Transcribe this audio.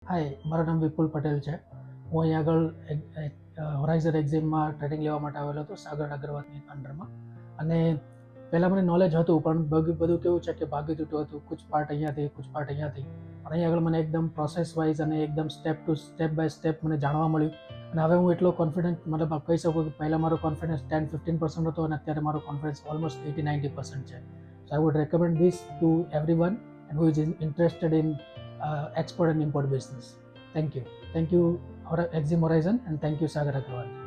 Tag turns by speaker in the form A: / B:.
A: હાય, મારું નામ વિપુલ પટેલ છે. હું અહીં આગળ હોરાઇઝન એક્ઝિમમાં ટ્રેનિંગ લેવા માટે આવેલો હતો સાગર અગ્રવાલની અંડરમાં. અને પહેલાં મને નોલેજ હતું, પણ બધું કેવું છે કે ભાગી તૂટ્યું હતું. કુછ પાર્ટ અહીંયાથી, કુછ પાર્ટ અહીંયાથી. પણ અહીં આગળ મને એકદમ પ્રોસેસ વાઇઝ અને એકદમ સ્ટેપ બાય સ્ટેપ મને જાણવા મળ્યું. અને હવે હું એટલો કોન્ફિડન્ટ, મતલબ કહી શકું કે પહેલાં મારો કોન્ફિડન્સ 10-15% હતો, અને અત્યારે મારો કોન્ફિડન્સ ઓલમોસ્ટ 80-90% છે. So I would recommend this to everyone and who is interested in export and import business. Thank you. Thank you, Exim Horizon, and thank you, Sagar Agrawal.